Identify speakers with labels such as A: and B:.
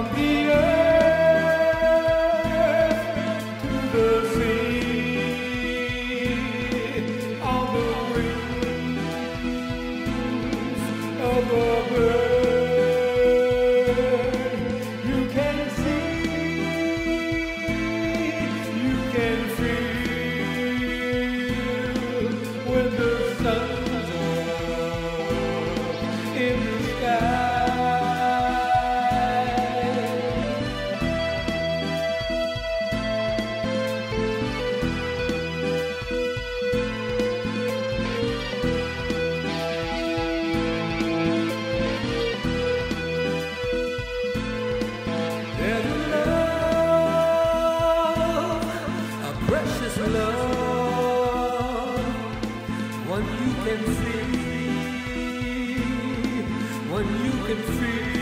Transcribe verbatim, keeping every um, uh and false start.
A: from the earth to the sea, on the wings of a bird. You can see, you can feel when the sun's up in the sky. There's a love, a precious love, one you can see, one you can feel.